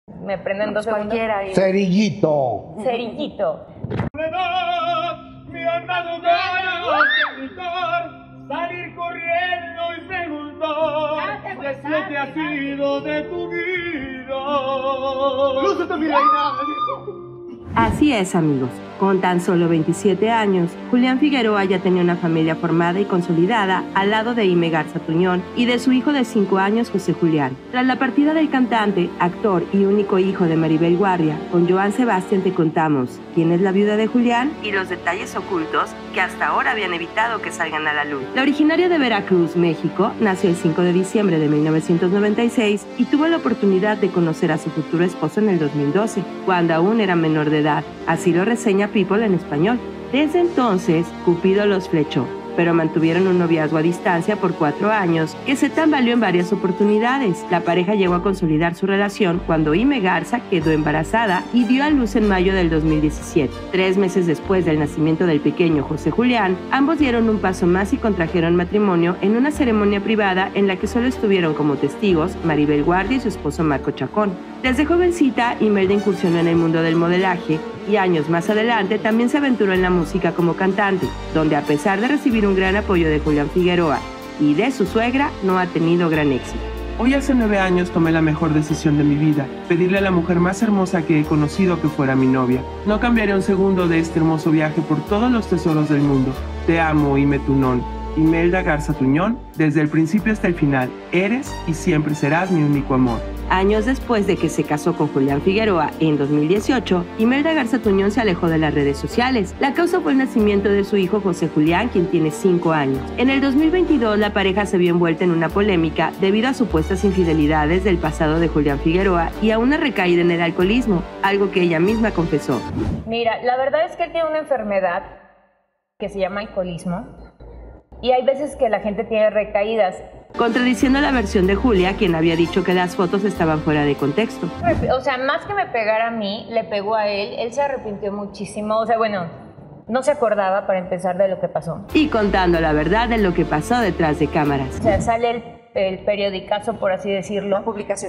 Me prenden dos segundos. Cualquiera. Cerillito. Cerillito. Me han dado ganas de gritar, salir corriendo y preguntar qué te ha sido de tu vida. ¡Lúcete, mi reina! Así es, amigos. Con tan solo 27 años, Julián Figueroa ya tenía una familia formada y consolidada al lado de Ime Garza Tuñón y de su hijo de 5 años, José Julián. Tras la partida del cantante, actor y único hijo de Maribel Guardia, con Joan Sebastián te contamos quién es la viuda de Julián y los detalles ocultos que hasta ahora habían evitado que salgan a la luz. La originaria de Veracruz, México, nació el 5 de diciembre de 1996 y tuvo la oportunidad de conocer a su futuro esposo en el 2012, cuando aún era menor de edad. Así lo reseña People en español. Desde entonces, Cupido los flechó, pero mantuvieron un noviazgo a distancia por 4 años que se tambaleó en varias oportunidades. La pareja llegó a consolidar su relación cuando Ime Garza quedó embarazada y dio a luz en mayo del 2017. 3 meses después del nacimiento del pequeño José Julián, ambos dieron un paso más y contrajeron matrimonio en una ceremonia privada en la que solo estuvieron como testigos Maribel Guardia y su esposo Marco Chacón. Desde jovencita, Imelda incursionó en el mundo del modelaje y años más adelante también se aventuró en la música como cantante, donde a pesar de recibir un gran apoyo de Julián Figueroa y de su suegra, no ha tenido gran éxito. Hoy hace 9 años tomé la mejor decisión de mi vida, pedirle a la mujer más hermosa que he conocido que fuera mi novia. No cambiaré un segundo de este hermoso viaje por todos los tesoros del mundo. Te amo, Ime Tunón. Imelda Garza Tuñón, desde el principio hasta el final, eres y siempre serás mi único amor. Años después de que se casó con Julián Figueroa en 2018, Imelda Garza Tuñón se alejó de las redes sociales. La causa fue el nacimiento de su hijo José Julián, quien tiene 5 años. En el 2022, la pareja se vio envuelta en una polémica debido a supuestas infidelidades del pasado de Julián Figueroa y a una recaída en el alcoholismo, algo que ella misma confesó. Mira, la verdad es que él tiene una enfermedad que se llama alcoholismo y hay veces que la gente tiene recaídas. Contradiciendo la versión de Julia, quien había dicho que las fotos estaban fuera de contexto. O sea, más que me pegara a mí, le pegó a él. Él se arrepintió muchísimo. O sea, bueno, no se acordaba para empezar de lo que pasó. Y contando la verdad de lo que pasó detrás de cámaras. O sea, sale el periodicazo, por así decirlo. La publicación.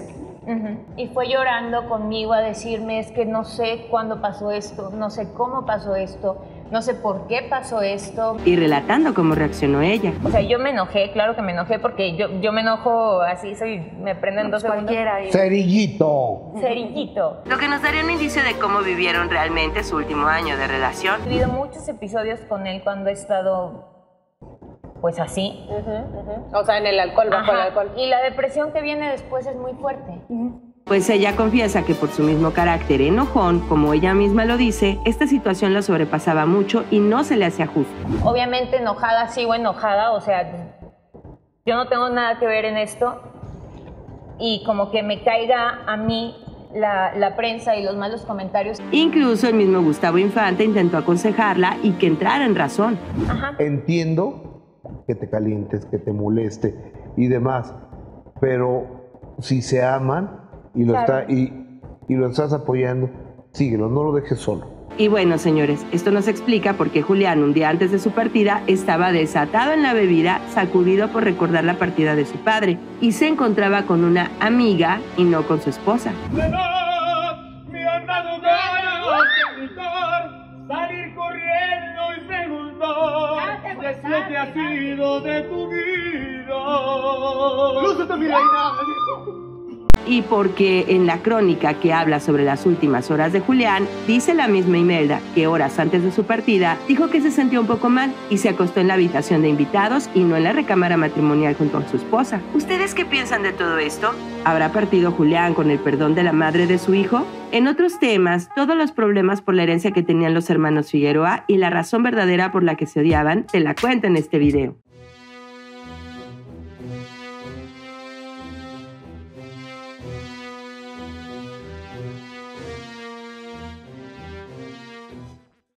Y fue llorando conmigo a decirme, es que no sé cuándo pasó esto, no sé cómo pasó esto, no sé por qué pasó esto. Y relatando cómo reaccionó ella. O sea, yo me enojé, claro que me enojé, porque yo me enojo así, me prenden dos segundos. Cualquiera. Cerillito. Cerillito. Lo que nos daría un indicio de cómo vivieron realmente su último año de relación. He vivido muchos episodios con él cuando he estado, pues así. O sea, en el alcohol, bajo el alcohol. Y la depresión que viene después es muy fuerte. Pues ella confiesa que por su mismo carácter enojón, como ella misma lo dice, esta situación la sobrepasaba mucho y no se le hacía justo. Obviamente enojada, sigo enojada, o sea, yo no tengo nada que ver en esto y como que me caiga a mí la prensa y los malos comentarios. Incluso el mismo Gustavo Infante intentó aconsejarla y que entrara en razón. Entiendo que te calientes, que te moleste y demás, pero si se aman y lo estás apoyando, síguelo, no lo dejes solo. Y bueno, señores, esto nos explica por qué Julián, un día antes de su partida, estaba desatado en la bebida, sacudido por recordar la partida de su padre, y se encontraba con una amiga y no con su esposa. Me han dado ganas de gritar, salir corriendo y preguntar qué te ha sido de tu vida. ¡Lúcete, mi reina! Y porque en la crónica que habla sobre las últimas horas de Julián, dice la misma Imelda que horas antes de su partida dijo que se sentía un poco mal y se acostó en la habitación de invitados y no en la recámara matrimonial junto a su esposa. ¿Ustedes qué piensan de todo esto? ¿Habrá partido Julián con el perdón de la madre de su hijo? En otros temas, todos los problemas por la herencia que tenían los hermanos Figueroa y la razón verdadera por la que se odiaban, te la cuento en este video.